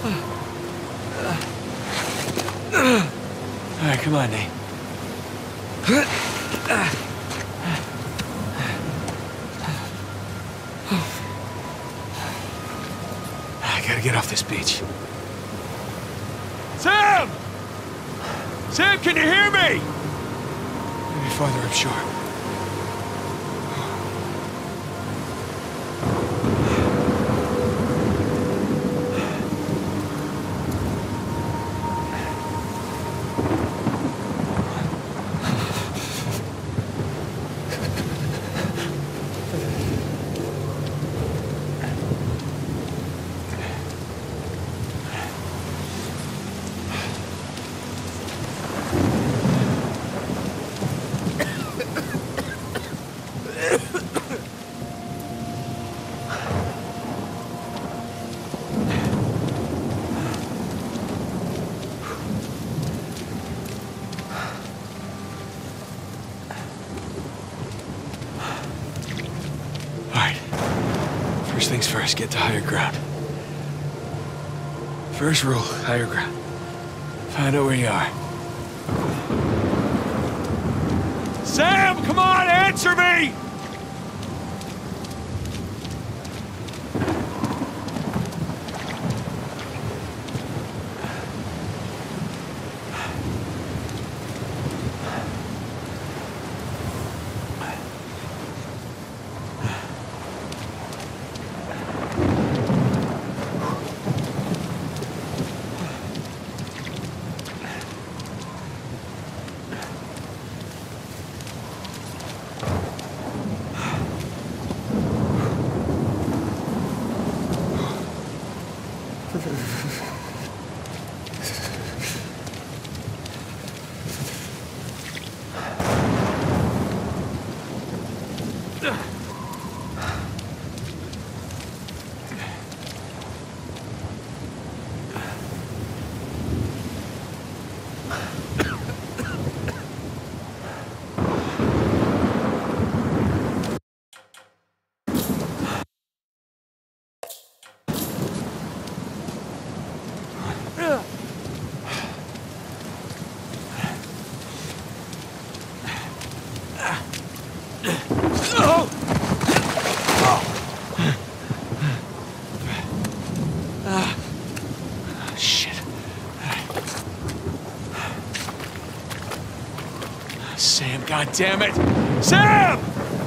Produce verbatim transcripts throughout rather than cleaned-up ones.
All right, come on, Nate. I gotta get off this beach. Sam! Sam, can you hear me? Maybe farther upshore. First things first, get to higher ground. First rule, higher ground. Find out where you are. Sam, come on, answer me! Sam, God damn it! Sam!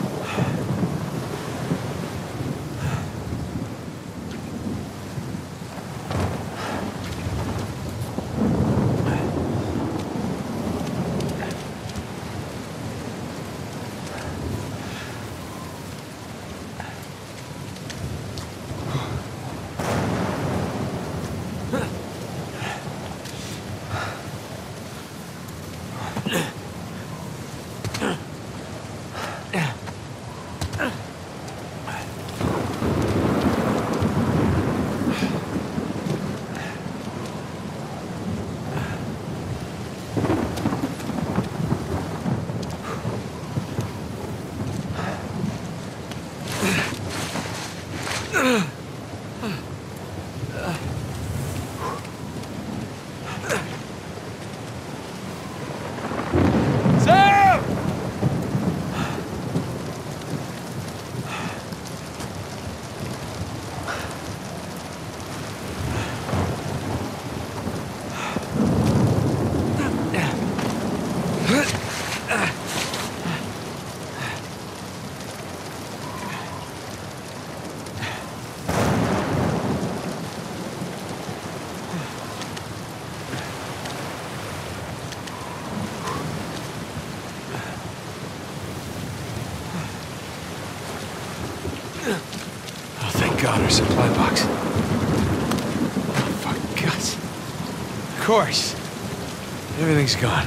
Oh, thank God, our supply box. Oh, fuck, guts. Of course. Everything's gone.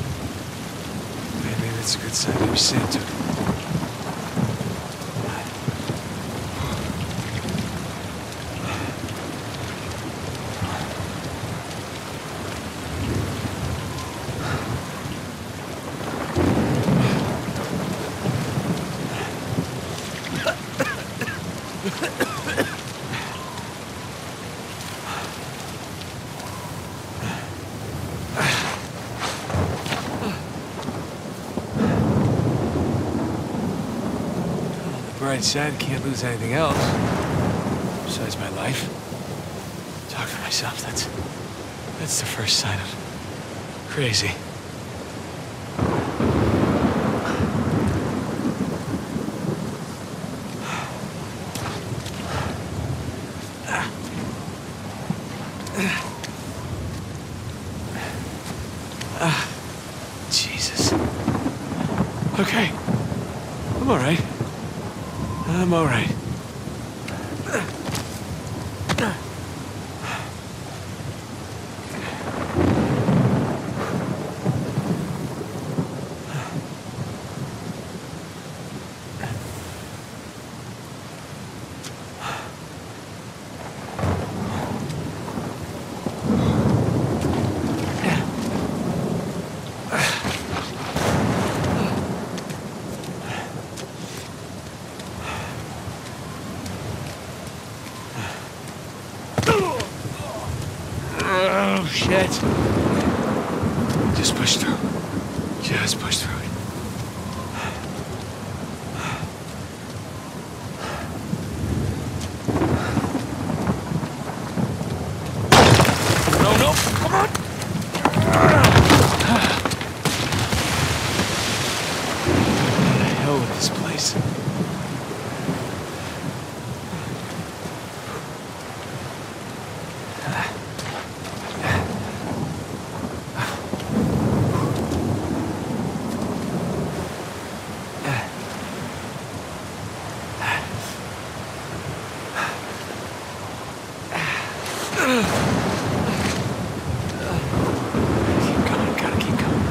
Maybe that's a good sign. Maybe Sam took it. right side, can't lose anything else. Besides my life. Talking to myself, that's... That's the first sign of... crazy. Ah, Jesus. Okay. I'm all right. I'm all right. Oh, shit. Just push through. Just push through it. No, no, come on! What the hell with this place? Keep going, gotta keep going.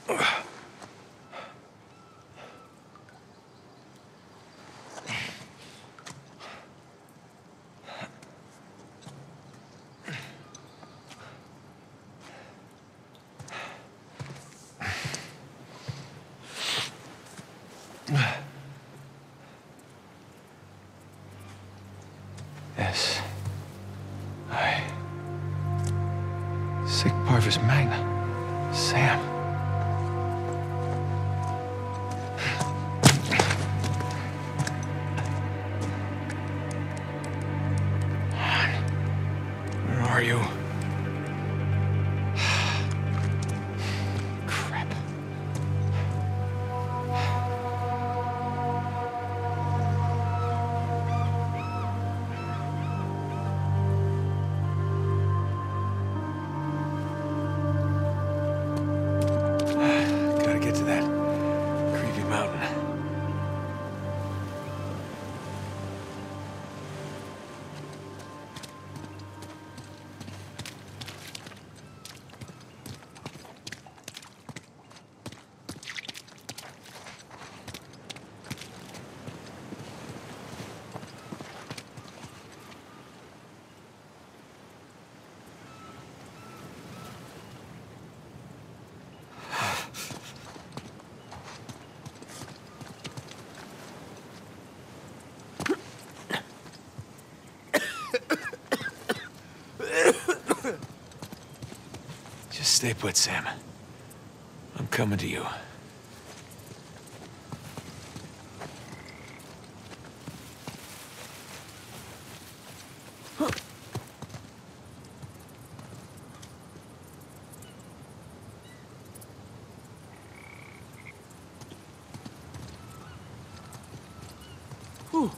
S. I. Sic Parvis Magna. Sam. Where are you? Crap. Gotta get to that creepy mountain. Just stay put, Sam. I'm coming to you. Whew.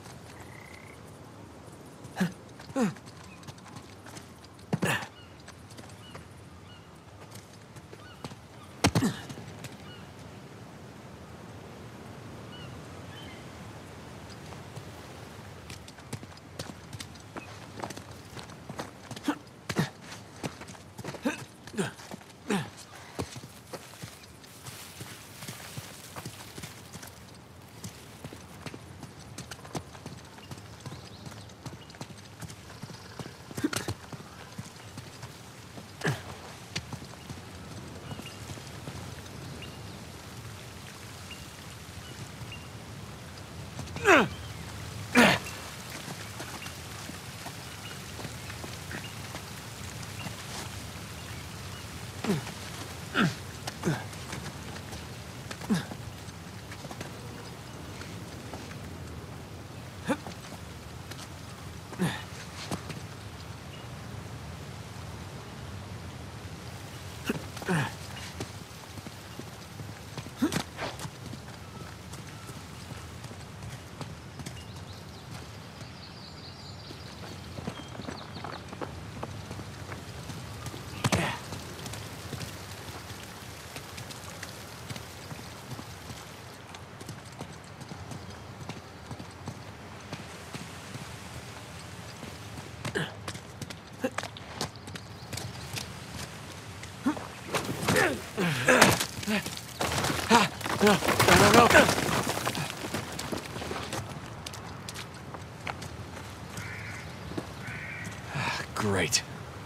No, no, no, no. Great.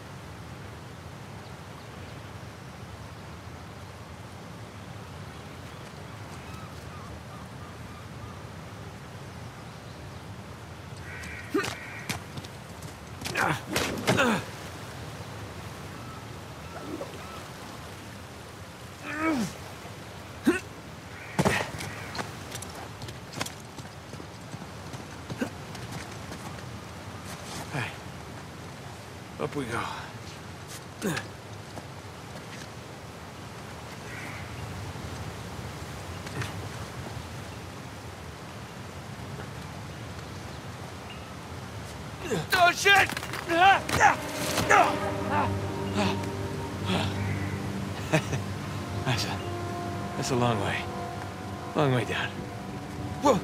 Up we go. Oh shit! That's a, that's a long way. Long way down. Whoa!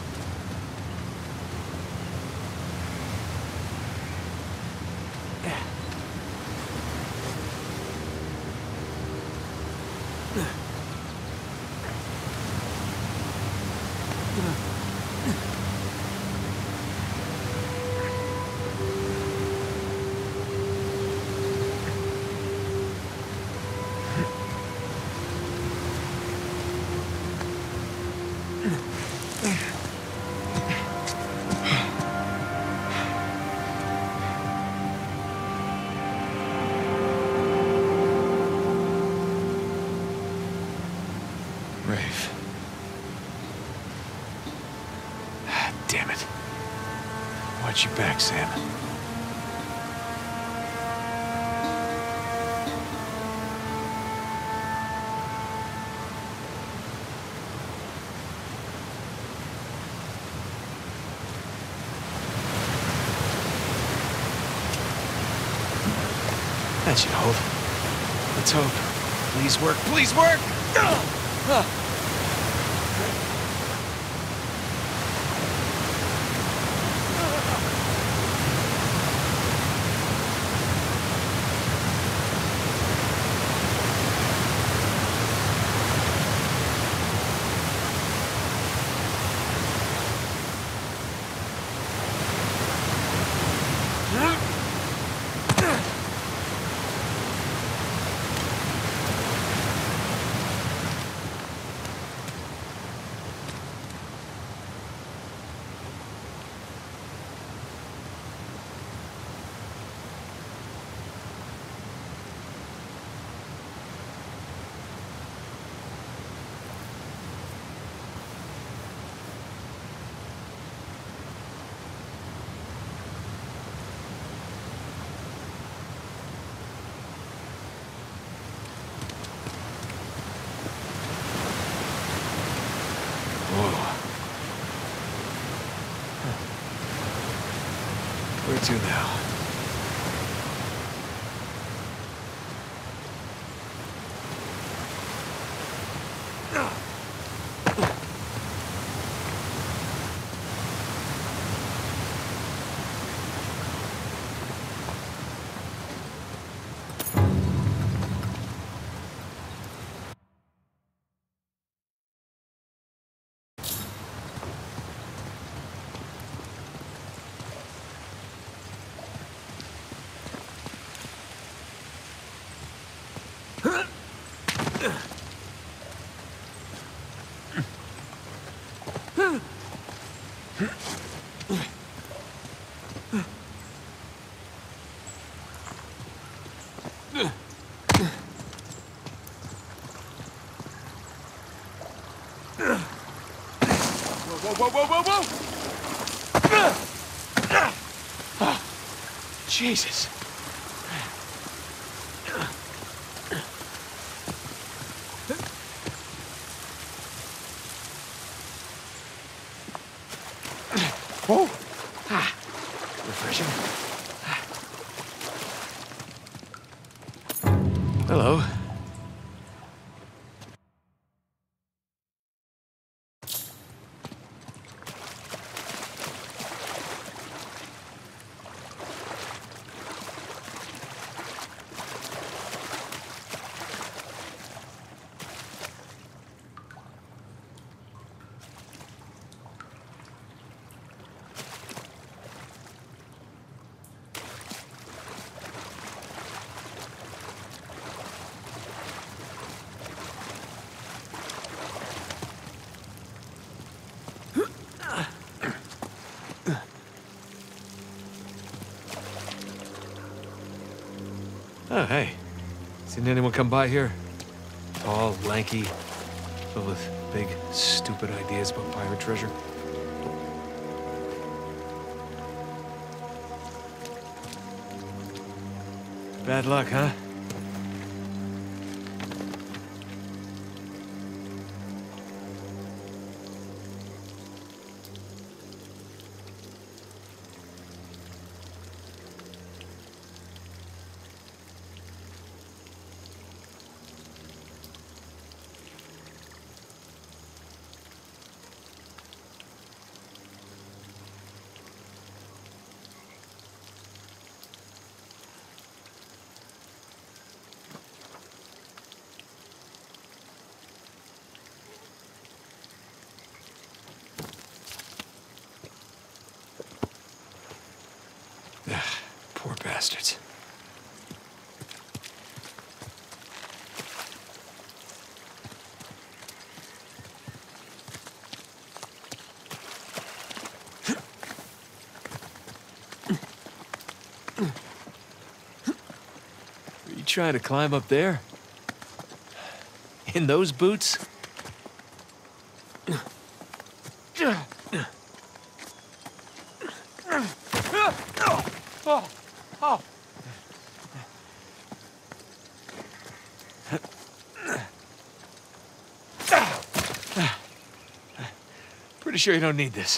Yeah. got your back, Sam. That should hold. Let's hope. Please work, please work! Ah. Where to now? Whoa, whoa, whoa, whoa, whoa! Oh, Jesus. Oh, ah, refreshing. Hello. Oh, hey. Seen anyone come by here? Tall, lanky, filled with big, stupid ideas about pirate treasure. Bad luck, huh? Poor bastards. Are you trying to climb up there? In those boots? Oh, oh. Pretty sure you don't need this.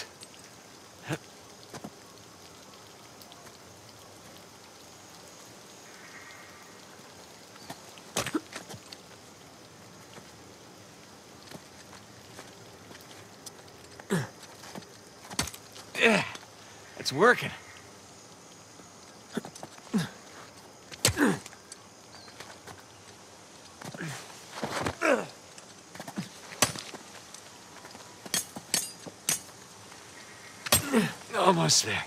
Yeah, it's working. Almost there.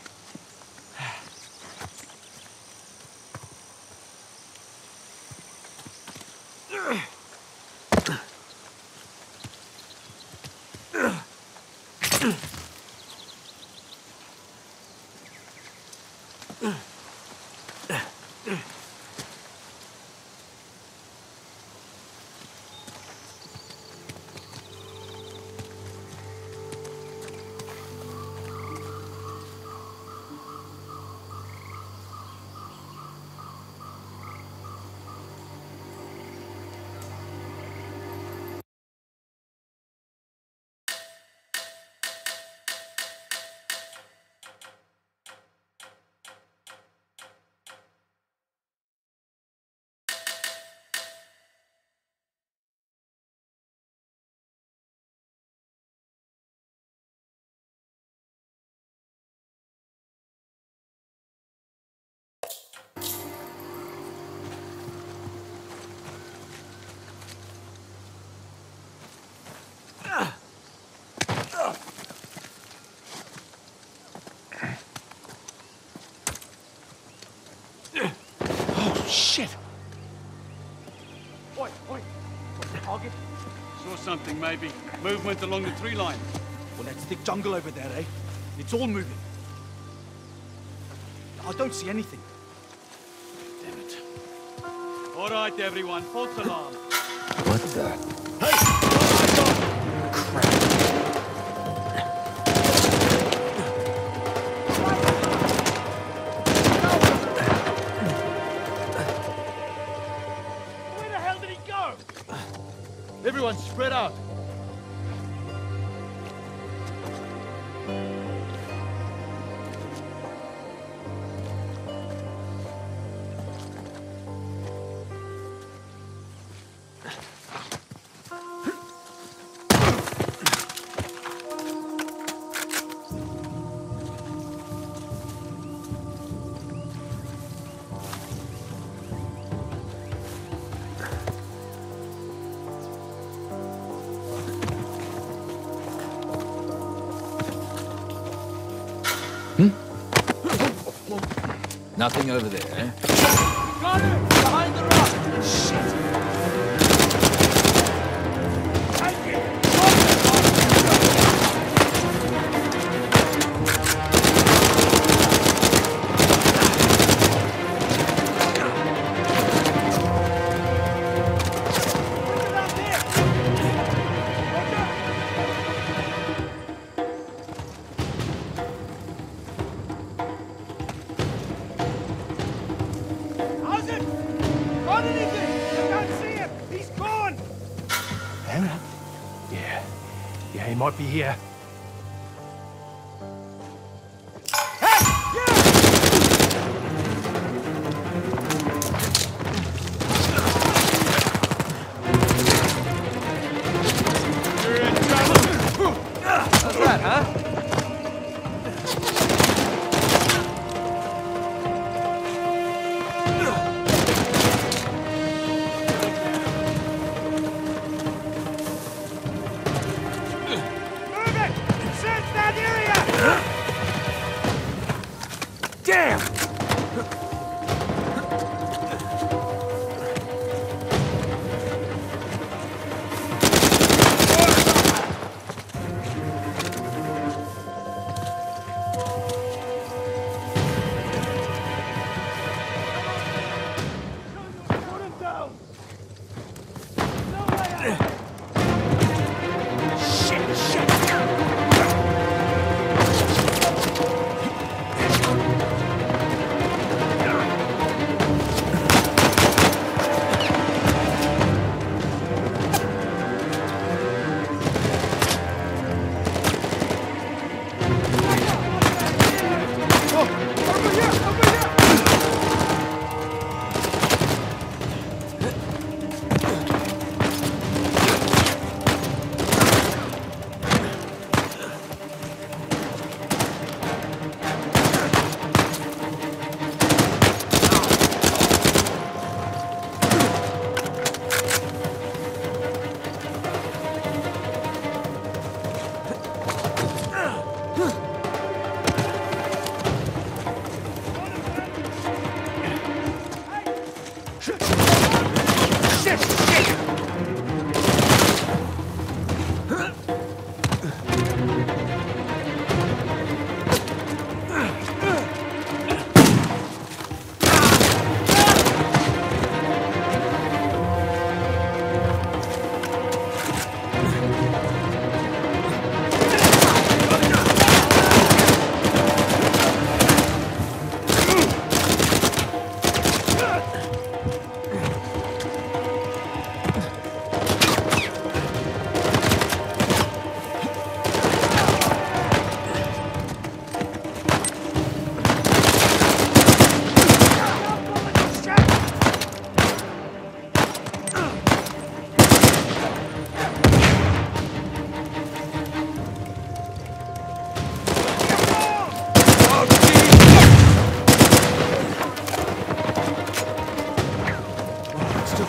Shit! Oi, oi! What's the target? Saw something, maybe. Movement along the tree line. Well, that's thick jungle over there, eh? It's all moving. I don't see anything. Damn it. All right, everyone. False alarm. What the? Hey! Crap. Everyone spread out. Nothing over there, eh? Got it! Behind the rock! Shit! He might be here. How's that, huh? Move it!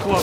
close.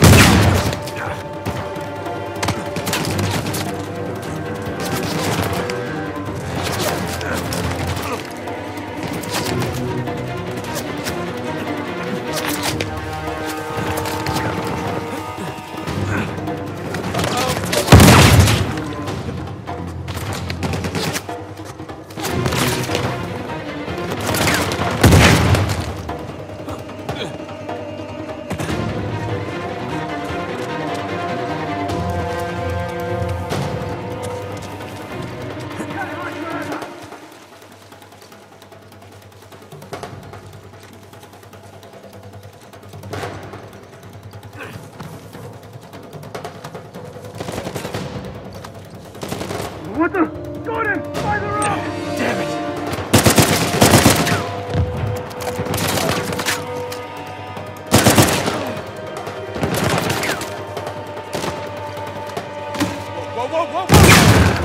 What the? Gordon! By the road! Damn it! Whoa, whoa, whoa, whoa!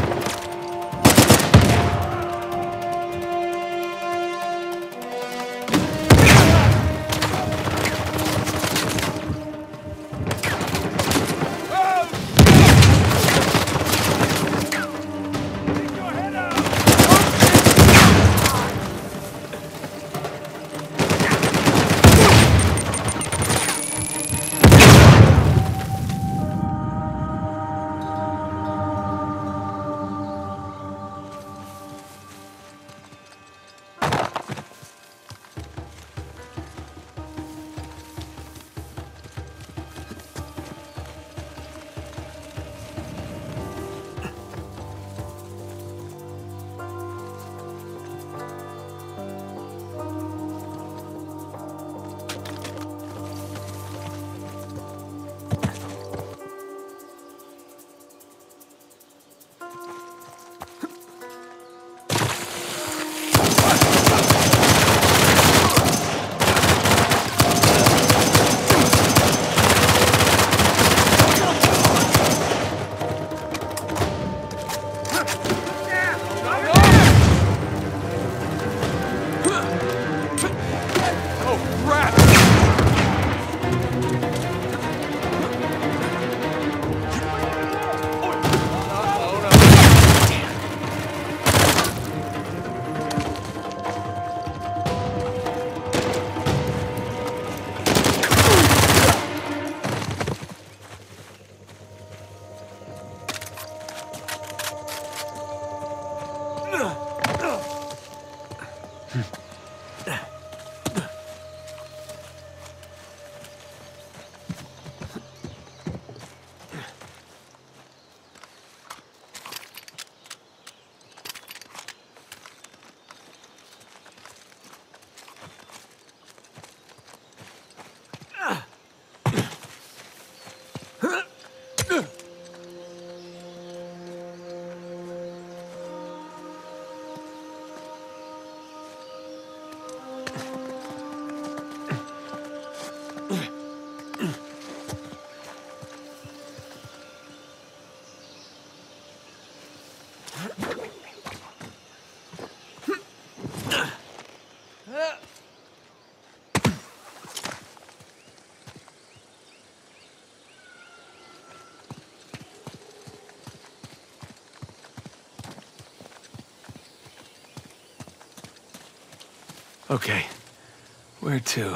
Okay, where to?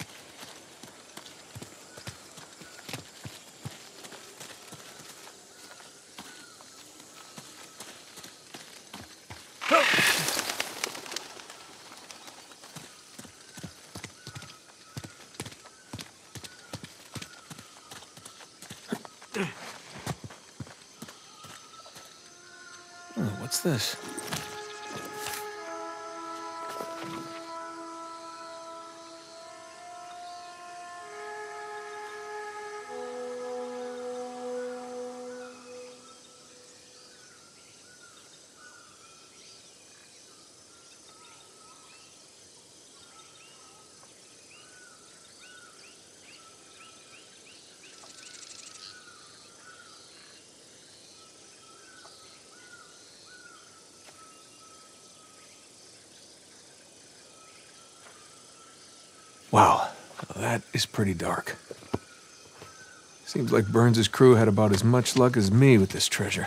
Oh, what's this? Wow, that is pretty dark. Seems like Burns' crew had about as much luck as me with this treasure.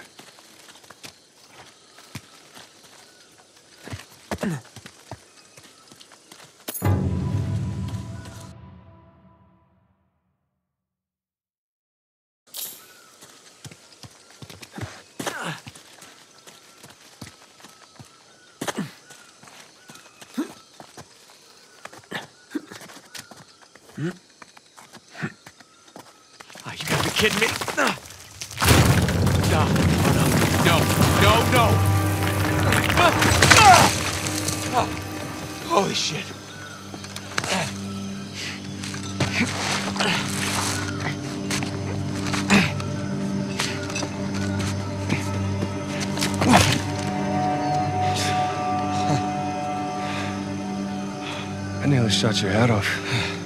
Oh, you gotta be kidding me. No, no, no, no, no. Oh, holy shit. I nearly shot your head off.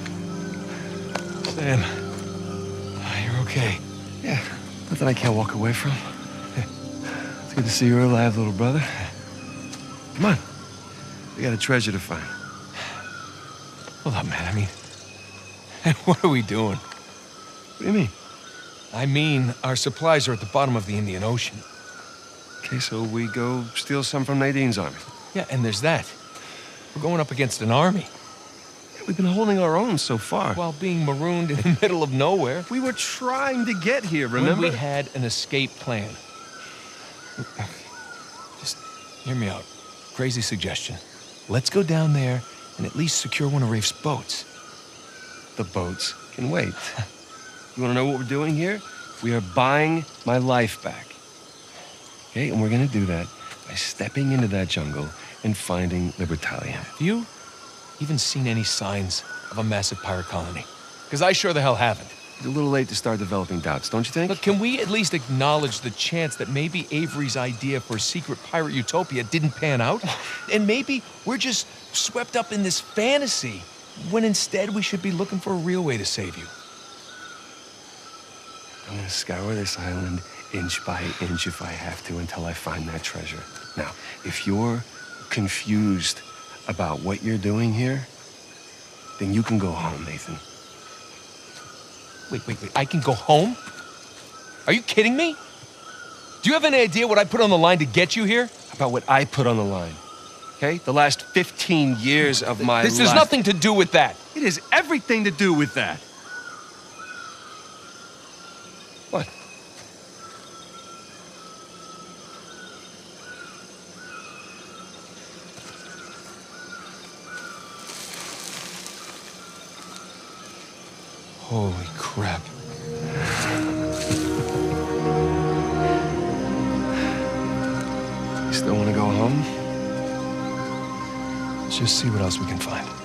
Sam, you're okay. Yeah, nothing I can't walk away from. It's good to see you're alive, little brother. Come on. We got a treasure to find. Hold up, man. I mean, what are we doing? What do you mean? I mean, our supplies are at the bottom of the Indian Ocean. Okay, so we go steal some from Nadine's army. Yeah, and there's that. We're going up against an army. We've been holding our own so far. While being marooned in the middle of nowhere. We were trying to get here, remember? When we had an escape plan. Just hear me out. Crazy suggestion. Let's go down there and at least secure one of Rafe's boats. The boats can wait. You want to know what we're doing here? We are buying my life back. Okay, and we're going to do that by stepping into that jungle and finding Libertalia. Have you even seen any signs of a massive pirate colony? Because I sure the hell haven't. It's a little late to start developing doubts, don't you think? Look, can we at least acknowledge the chance that maybe Avery's idea for a secret pirate utopia didn't pan out? And maybe we're just swept up in this fantasy, when instead we should be looking for a real way to save you. I'm gonna scour this island inch by inch if I have to until I find that treasure. Now, if you're confused about what you're doing here, then you can go home, Nathan. Wait, wait, wait, I can go home? Are you kidding me? Do you have any idea what I put on the line to get you here? About what I put on the line, okay? The last fifteen years of my life. This has nothing to do with that. It has everything to do with that. What? Holy crap. You still want to go home? Let's just see what else we can find.